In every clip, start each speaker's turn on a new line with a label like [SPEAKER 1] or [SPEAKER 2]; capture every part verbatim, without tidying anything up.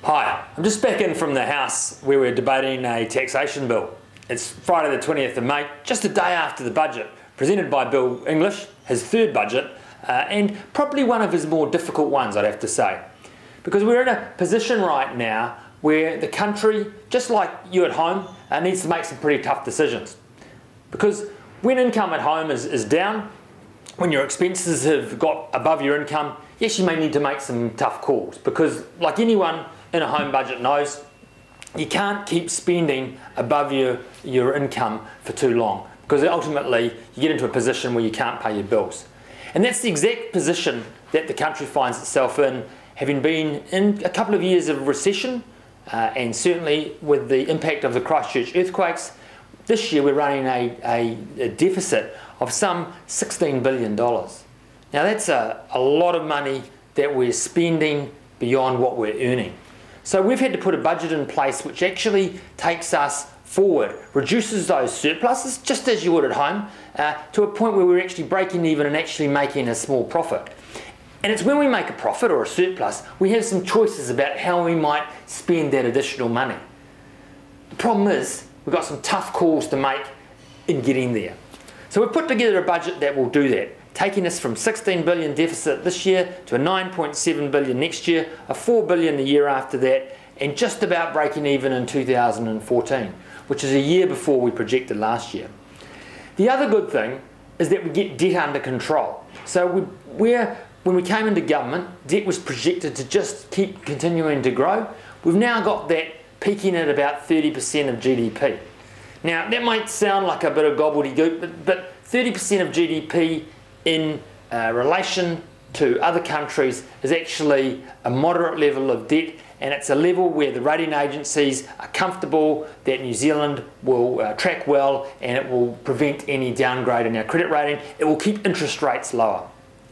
[SPEAKER 1] Hi, I'm just back in from the House where we're debating a taxation bill. It's Friday the twentieth of May, just a day after the budget, presented by Bill English, his third budget, uh, and probably one of his more difficult ones, I'd have to say. Because we're in a position right now where the country, just like you at home, uh, needs to make some pretty tough decisions. Because when income at home is, is down, when your expenses have got above your income, yes, you may need to make some tough calls. Because like anyone in a home budget knows, you can't keep spending above your, your income for too long, because ultimately you get into a position where you can't pay your bills. And that's the exact position that the country finds itself in, having been in a couple of years of recession, uh, and certainly with the impact of the Christchurch earthquakes. This year we're running a, a, a deficit of some sixteen billion dollars. Now that's a, a lot of money that we're spending beyond what we're earning. So we've had to put a budget in place which actually takes us forward, reduces those surpluses, just as you would at home, uh, to a point where we're actually breaking even and actually making a small profit. And it's when we make a profit or a surplus, we have some choices about how we might spend that additional money. The problem is, we've got some tough calls to make in getting there. So we've put together a budget that will do that, taking us from sixteen billion deficit this year to a nine point seven billion next year, a four billion the year after that, and just about breaking even in two thousand fourteen, which is a year before we projected last year. The other good thing is that we get debt under control. So we, we're, when we came into government, debt was projected to just keep continuing to grow. We've now got that peaking at about thirty percent of G D P. Now that might sound like a bit of gobbledygook, but, but thirty percent of G D P in uh, relation to other countries is actually a moderate level of debt, and it's a level where the rating agencies are comfortable that New Zealand will uh, track well, and it will prevent any downgrade in our credit rating. It will keep interest rates lower.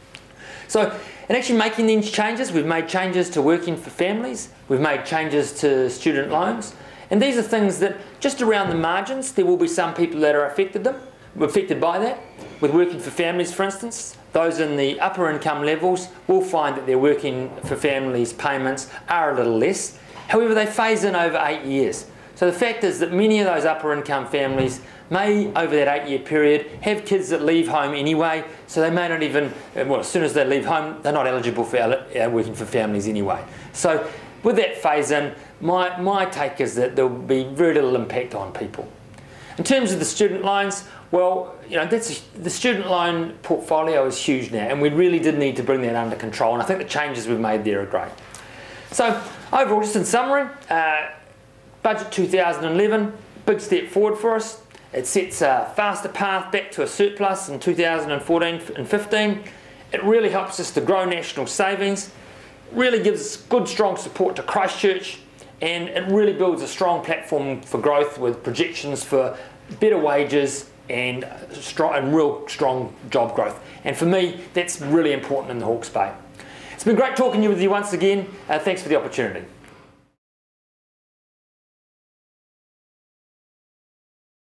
[SPEAKER 1] So in actually making these changes, we've made changes to working for families, we've made changes to student loans, and these are things that just around the margins there will be some people that are affected them, affected by that. With working for families, for instance, those in the upper income levels will find that their working for families payments are a little less. However, they phase in over eight years. So the fact is that many of those upper income families may, over that eight year period, have kids that leave home anyway, so they may not even, well, as soon as they leave home, they're not eligible for uh, working for families anyway. So with that phase in, my, my take is that there will be very little impact on people. In terms of the student loans, well, you know, that's, the student loan portfolio is huge now, and we really did need to bring that under control, and I think the changes we've made there are great. So overall, just in summary, uh, budget two thousand eleven, big step forward for us. It sets a faster path back to a surplus in two thousand fourteen and fifteen. It really helps us to grow national savings, really gives good strong support to Christchurch, and it really builds a strong platform for growth with projections for better wages and, strong, and real strong job growth. And for me, that's really important in the Hawke's Bay. It's been great talking with you once again. Uh, thanks for the opportunity.